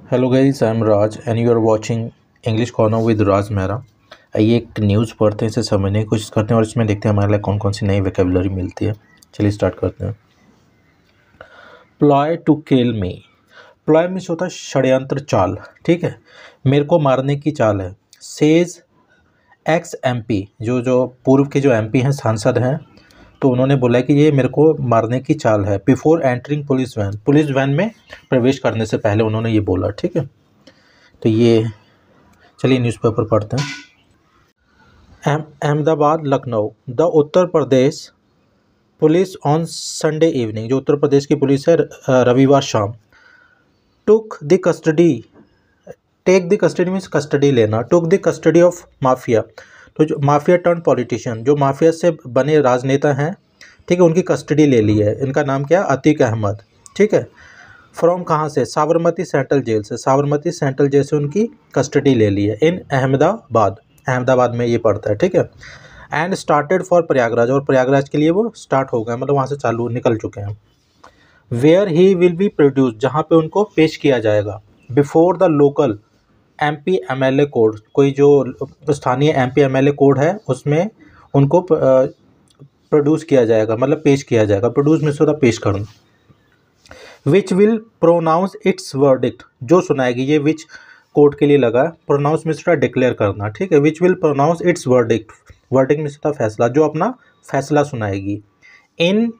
Hello guys, I am Raj and you are watching English corner with Raj Mehra. आइए एक news पढ़ते हैं, इसे समझने की कोशिश करते हैं और इसमें देखते हैं हमारे लिए कौन कौन सी नई वोकैबुलरी मिलती है। चलिए स्टार्ट करते हैं। Ploy to kill me. Ploy means होता है षड्यंत्र, चाल। ठीक है, मेरे को मारने की चाल है। सेज एक्स MP, जो पूर्व के जो MP हैं, सांसद हैं, तो उन्होंने बोला कि ये मेरे को मारने की चाल है। बिफोर एंटरिंग पुलिस वैन में प्रवेश करने से पहले उन्होंने ये बोला। ठीक है, तो ये चलिए न्यूज़पेपर पढ़ते हैं। Ahmedabad Lucknow, the Uttar Pradesh police on Sunday evening, जो उत्तर प्रदेश की पुलिस है रविवार शाम, took the custody, take the custody means custody लेना, took the custody of mafia, तो जो माफिया टर्न पॉलिटिशियन, जो माफिया से बने राजनेता हैं, ठीक है, उनकी कस्टडी ले ली है। इनका नाम क्या है? अतीक अहमद। ठीक है, फ्रॉम कहाँ से? साबरमती सेंट्रल जेल से। साबरमती सेंट्रल जेल से उनकी कस्टडी ले ली है। इन अहमदाबाद में ये पड़ता है। ठीक है, एंड स्टार्टेड फॉर प्रयागराज, और प्रयागराज के लिए वो स्टार्ट हो गए, मतलब वहाँ से चालू निकल चुके हैं। Where he will be produce, जहाँ पे उनको पेश किया जाएगा। Before the local MP MLA court, कोई जो स्थानीय MP MLA कोड है उसमें उनको प्रोड्यूस किया जाएगा, मतलब पेश किया जाएगा। प्रोड्यूस मीन्स होता पेश करना। Which will pronounce its verdict, जो सुनाएगी, ये विच कोर्ट के लिए लगा। प्रोनाउंस मीन्स होता डिक्लेयर करना। ठीक है, which will pronounce its verdict, verdict means होता फैसला, जो अपना फैसला सुनाएगी। इन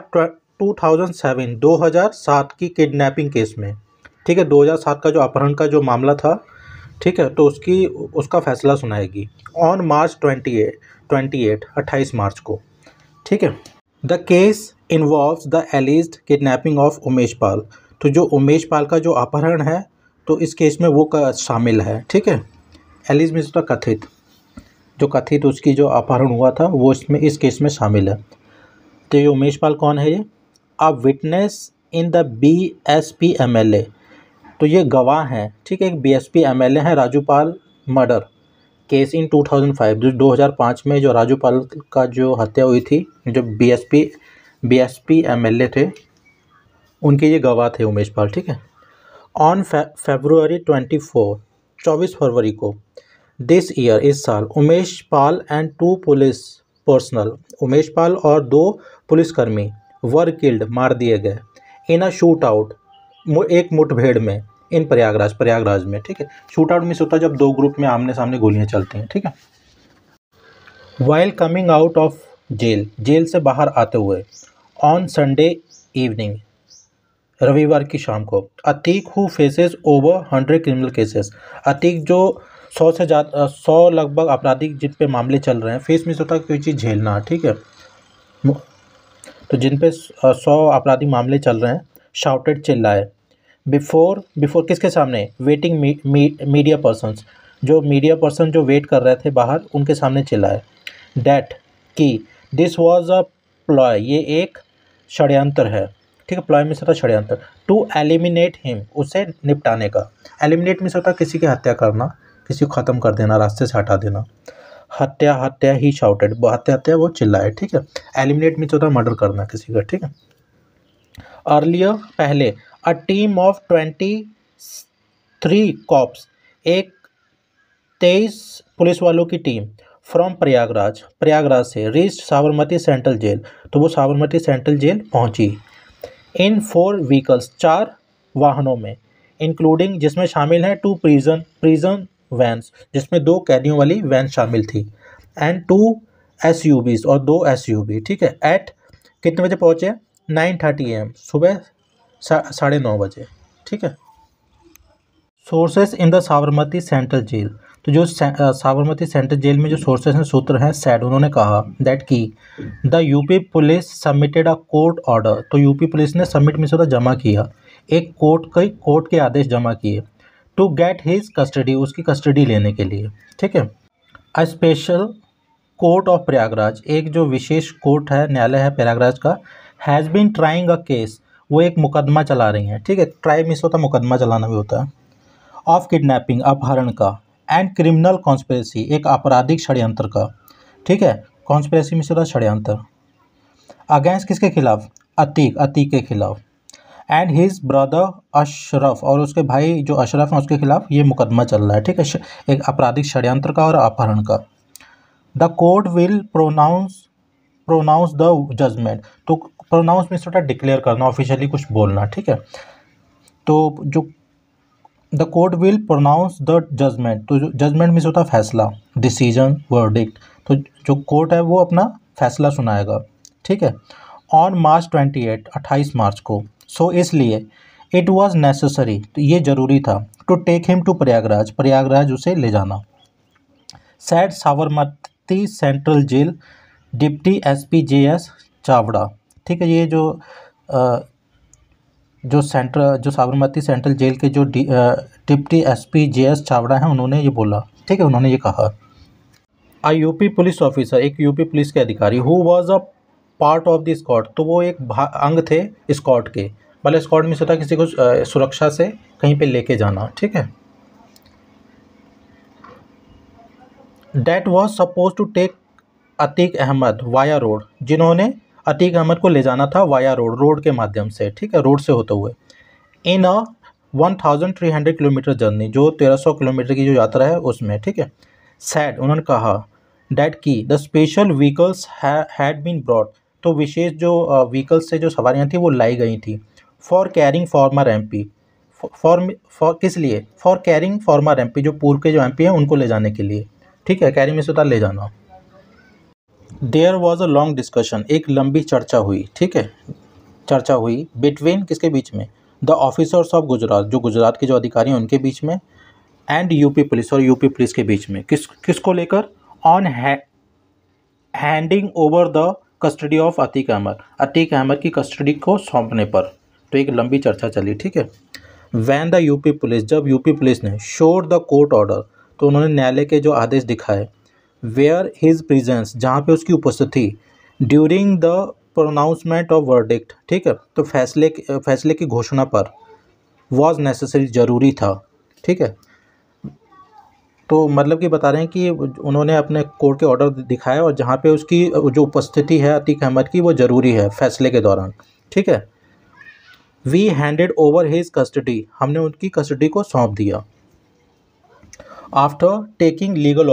2007 की किडनैपिंग केस में। ठीक है, 2007 का जो अपहरण का जो मामला था, ठीक है, तो उसका फैसला सुनाएगी। ऑन मार्च 28 मार्च को। ठीक है, the case involves the alleged kidnapping of Umesh Pal, तो जो उमेश पाल का जो अपहरण है, तो इस केस में वो शामिल है। ठीक है, एलिज मीन्स द कथित, जो कथित उसकी जो अपहरण हुआ था वो इस केस में शामिल है। तो ये उमेश पाल कौन है? ये a witness in the BSP MLA, तो ये गवाह हैं। ठीक है, एक BSP MLA है राजूपाल मर्डर केस इन 2005, जो 2005 में जो राजूपाल का जो हत्या हुई थी, जो BSP MLA थे, उनके ये गवाह थे उमेश पाल। ठीक है, ऑन February 24 फरवरी को, दिस ईयर, इस साल, Umesh Pal and 2 police personnel, Umesh Pal और 2 पुलिसकर्मी वर किल्ड, मार दिए गए। इन अ शूट आउट, एक मुठभेड़ में, इन प्रयागराज में। ठीक है, शूट आउट मिस होता है जब 2 ग्रुप में आमने सामने गोलियां चलती हैं। ठीक है, while coming out of jail से बाहर आते हुए, ऑन संडे इवनिंग, रविवार की शाम को, Atiq who faces over 100 criminal cases, Atiq जो 100 से ज़्यादा 100 लगभग आपराधिक जिन पे मामले चल रहे हैं, फेस मिस होता है कोई चीज़ झेलना। ठीक है, तो जिन पे 100 आपराधिक मामले चल रहे हैं, शाउटेड, चिल्लाए। बिफोर किसके सामने? वेटिंग मीडिया पर्सन्स, जो मीडिया पर्सन जो वेट कर रहे थे बाहर, उनके सामने चिल्लाए। डैट, की, दिस वाज अ प्लॉय, ये एक षड्यंत्र है। ठीक है, प्लॉय मीन्स होता है षड्यंत्र। टू एलिमिनेट हिम, उसे निपटाने का। एलिमिनेट मीन्स होता है किसी की हत्या करना, किसी को ख़त्म कर देना, रास्ते से हटा देना। हत्या ही शाउटेड, हत्या वो चिल्लाए। ठीक है, एलिमिनेट मीन्स होता है मर्डर करना किसी का। ठीक है, अर्लियर, पहले, अ टीम ऑफ 23 कॉप्स, एक 23 पुलिस वालों की टीम, फ्रॉम प्रयागराज से, रीच्ड साबरमती सेंट्रल जेल, तो वो साबरमती सेंट्रल जेल पहुंची। इन 4 व्हीकल्स, 4 वाहनों में, इंक्लूडिंग, जिसमें शामिल हैं 2 प्रिजन वैन्स, जिसमें 2 कैदियों वाली वैन शामिल थी, एंड 2 SUVs, और 2 SUV। ठीक है, एट कितने बजे पहुँचे? 9:30 AM, सुबह 9:30 बजे। ठीक है, sources in the Sabarmati central jail, तो जो साबरमती सेंट्रल जेल में जो सोर्सेस हैं, सूत्र हैं, सैड, उन्होंने कहा दैट की the UP police submitted a court order, तो UP पुलिस ने सबमिट में से जमा किया, एक कोर्ट के आदेश जमा किए, टू गेट हिज कस्टडी, उसकी कस्टडी लेने के लिए। ठीक है, a special court of Prayagraj, एक जो विशेष कोर्ट है, न्यायालय है प्रयागराज का, has been trying a case, वो एक मुकदमा चला रही हैं। ठीक है, ट्राई मिस होता मुकदमा चलाना भी होता है। ऑफ किडनैपिंग, अपहरण का, एंड क्रिमिनल कॉन्स्पिरेसी, एक आपराधिक षड्यंत्र का। ठीक है, कॉन्स्पिरेसी मिस होता षड्यंत्र। अगेंस्ट किसके खिलाफ? अतीक के खिलाफ। एंड हिज ब्रदर अशरफ, और उसके भाई जो अशरफ हैं उसके खिलाफ ये मुकदमा चल रहा है, ठीक है, एक आपराधिक षड्यंत्र का और अपहरण का। The court will pronounce the judgment, तो प्रोनाउंस में थोड़ा डिक्लेयर करना, ऑफिशियली कुछ बोलना, ठीक है। तो जो the court will pronounce the judgment, तो जो जजमेंट में होता है फैसला, डिसीजन, वर्डिक्ट, तो जो कोर्ट है वो अपना फैसला सुनाएगा, ठीक है, ऑन मार्च 28 मार्च को। सो इसलिए इट वॉज नेसेसरी, तो ये ज़रूरी था, to take him to Prayagraj उसे ले जाना। Said Sabarmati central jail deputy SP JS Chavda, ठीक है, ये जो साबरमती सेंट्रल जेल के जो डिप्टी एसपी जेएस चावड़ा हैं उन्होंने ये बोला, ठीक है, उन्होंने ये कहा। आ यूपी पुलिस ऑफिसर, एक यूपी पुलिस के अधिकारी, who was a part of the squad, तो वो एक अंग थे स्क्वाड के, मतलब स्क्वाड में से होता किसी को सुरक्षा से कहीं पे लेके जाना, ठीक है। That was suppose to take Atiq Ahmed via road, जिन्होंने अतीक अहमद को ले जाना था वाया रोड के माध्यम से, ठीक है, रोड से होते हुए, इन अ 1300 किलोमीटर जर्नी, जो 1300 किलोमीटर की जो यात्रा है उसमें, ठीक है। सैड, उन्होंने कहा, डैट की the special vehicles had been brought, तो विशेष जो व्हीकल्स से जो सवारियाँ थी वो लाई गई थी, for carrying former MP, for किस लिए, फॉर कैरिंग फॉर्मर एमपी, जो पूर्व के जो एमपी हैं उनको ले जाने के लिए, ठीक है, कैरिंग में से होता ले जाना। There was a long discussion, एक लंबी चर्चा हुई, ठीक है, चर्चा हुई बिटवीन किसके बीच में, द ऑफिसर्स ऑफ गुजरात, जो गुजरात के जो अधिकारी हैं उनके बीच में, एंड यूपी पुलिस, और यूपी पुलिस के बीच में, किसको लेकर, on handing over the custody of Atiq Ahmed की कस्टडी को सौंपने पर, तो एक लंबी चर्चा चली, ठीक है। वैन द यूपी पुलिस, जब यूपी पुलिस ने शोड द कोर्ट ऑर्डर, तो उन्होंने न्यायालय के जो आदेश दिखाए, वेयर हिज प्रेजेंस, जहाँ पे उसकी उपस्थिति, during the pronouncement of verdict, ठीक है, तो फैसले की घोषणा पर, वॉज नेसेसरी, ज़रूरी था, ठीक है। तो मतलब कि बता रहे हैं कि उन्होंने अपने कोर्ट के ऑर्डर दिखाए और जहाँ पे उसकी जो उपस्थिति है अतीक अहमद की वो ज़रूरी है फैसले के दौरान, ठीक है। We handed over his custody, हमने उनकी कस्टडी को सौंप दिया। आफ्टर टेकिंग लीगल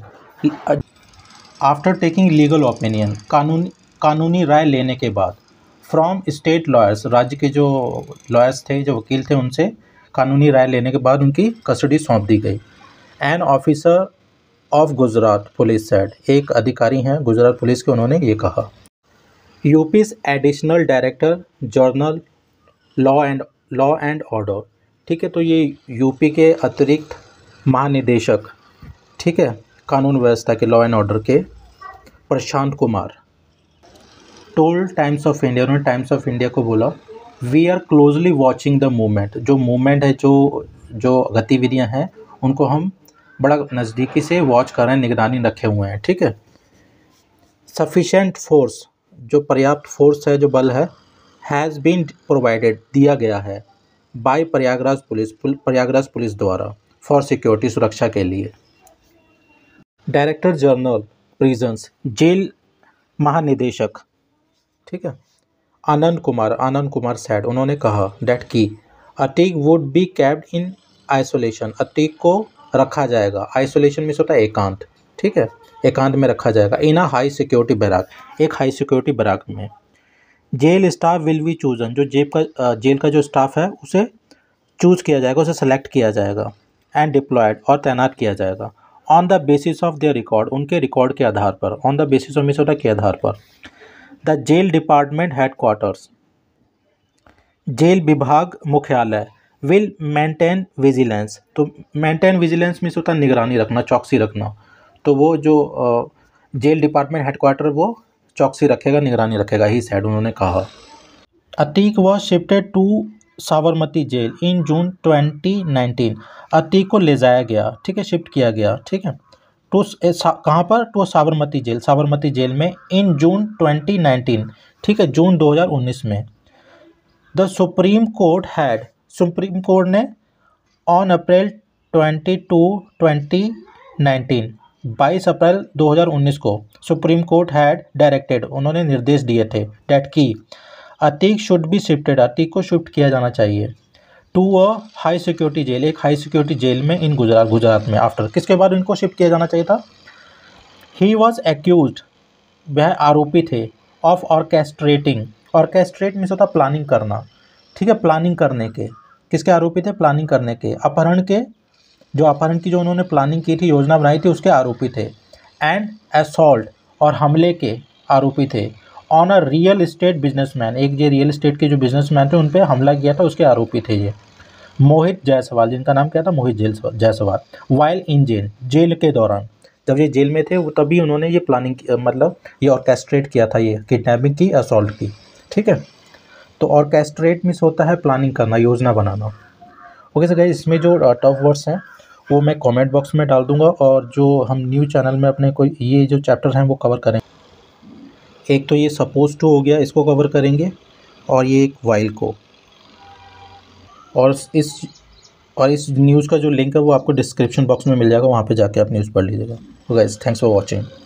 ओपिनियन, कानूनी राय लेने के बाद, फ्रॉम स्टेट लॉयर्स, राज्य के जो लॉयर्स थे, जो वकील थे, उनसे कानूनी राय लेने के बाद उनकी कस्टडी सौंप दी गई। An officer of Gujarat police said, एक अधिकारी हैं गुजरात पुलिस के, उन्होंने ये कहा। UP's additional director general law and order, ठीक है, तो ये यूपी के अतिरिक्त महानिदेशक, ठीक है, कानून व्यवस्था के, लॉ एंड ऑर्डर के, Prashant Kumar, told Times of India, उन्होंने टाइम्स ऑफ इंडिया को बोला, we are closely watching the movement, जो मूवमेंट है, जो गतिविधियां हैं उनको हम बड़ा नज़दीकी से वॉच कर रहे हैं, निगरानी रखे हुए हैं, ठीक है। सफिशेंट फोर्स, जो पर्याप्त फोर्स है, जो बल है, हैज़ बीन प्रोवाइडेड, दिया गया है, बाय प्रयागराज पुलिस द्वारा, फॉर सिक्योरिटी, सुरक्षा के लिए। डायरेक्टर जनरल प्रिजन्स, जेल महानिदेशक, ठीक है, आनंद कुमार सैड, उन्होंने कहा, डैट की Atiq would be kept in isolation, Atiq को रखा जाएगा, आइसोलेशन में होता है एकांत, ठीक है, एकांत में रखा जाएगा, इन अ हाई सिक्योरिटी बैराक, एक हाई सिक्योरिटी बैराक में। Jail staff will be chosen, जो जेल का जो स्टाफ है उसे चूज़ किया जाएगा, उसे सेलेक्ट किया जाएगा, एंड डिप्लॉयड, और तैनात किया जाएगा, on the basis of their record, उनके रिकॉर्ड के आधार पर, ऑन द बेसिस ऑफ मिसोटा के आधार पर। The jail department headquarters, jail विभाग मुख्यालय, विल मेंटेन विजिलेंस, तो मेंटेन विजिलेंस मीन्स होता है निगरानी रखना, चौकसी रखना, तो वो जो जेल डिपार्टमेंट हेडक्वार्टर वो चौकसी रखेगा, निगरानी रखेगा, ही सेड, उन्होंने कहा। Atiq was shifted to Sabarmati jail in June 2019, Atiq को ले जाया गया, ठीक है, शिफ्ट किया गया, ठीक है, टू कहाँ पर, टू साबरमती जेल में, इन जून 2019, ठीक है, जून 2019 में। द सुप्रीम कोर्ट ने ऑन अप्रैल 22 अप्रैल 2019 को सुप्रीम कोर्ट हैड डायरेक्टेड, उन्होंने निर्देश दिए थे, डैट की Atiq should be shifted, Atiq को शिफ्ट किया जाना चाहिए to a high security jail, एक हाई सिक्योरिटी जेल में इन गुजरात में। आफ्टर किसके बाद इनको शिफ्ट किया जाना चाहिए था? ही वॉज एक्यूज, वह आरोपी थे, ऑफ ऑर्केस्ट्रेटिंग, ऑर्केस्ट्रेट मीन्स होता प्लानिंग करना, ठीक है, प्लानिंग करने के, किसके आरोपी थे? प्लानिंग करने के, अपहरण के, जो अपहरण की जो उन्होंने प्लानिंग की थी, योजना बनाई थी, उसके आरोपी थे। एंड असॉल्ट, और हमले के आरोपी थे। On a real estate businessman, एक जो रियल इस्टेट के जो बिजनेसमैन थे उन पे हमला किया था, उसके आरोपी थे ये। मोहित जायसवाल, जिनका नाम क्या था? Mohit Jaiswal. While in jail, jail के दौरान, जब ये जेल में थे वो तभी उन्होंने ये प्लानिंग मतलब ये ऑर्केस्ट्रेट किया था, ये किडनैपिंग की, असॉल्ट की, ठीक है। तो ऑर्केस्ट्रेट मीन्स होता है प्लानिंग करना, योजना बनाना। ओके सर गाइस, इसमें जो टफ वर्ड्स हैं वो मैं कमेंट बॉक्स में डाल दूंगा, और जो हम न्यू चैनल में अपने कोई ये जो चैप्टर हैं वो कवर करेंगे। एक तो ये सपोज टू हो गया, इसको कवर करेंगे, और ये एक वाइल को, और इस न्यूज़ का जो लिंक है वो आपको डिस्क्रिप्शन बॉक्स में मिल जाएगा, वहाँ पे जाके आप न्यूज़ पढ़ लीजिएगा। तो गाइस थैंक्स फॉर वॉचिंग।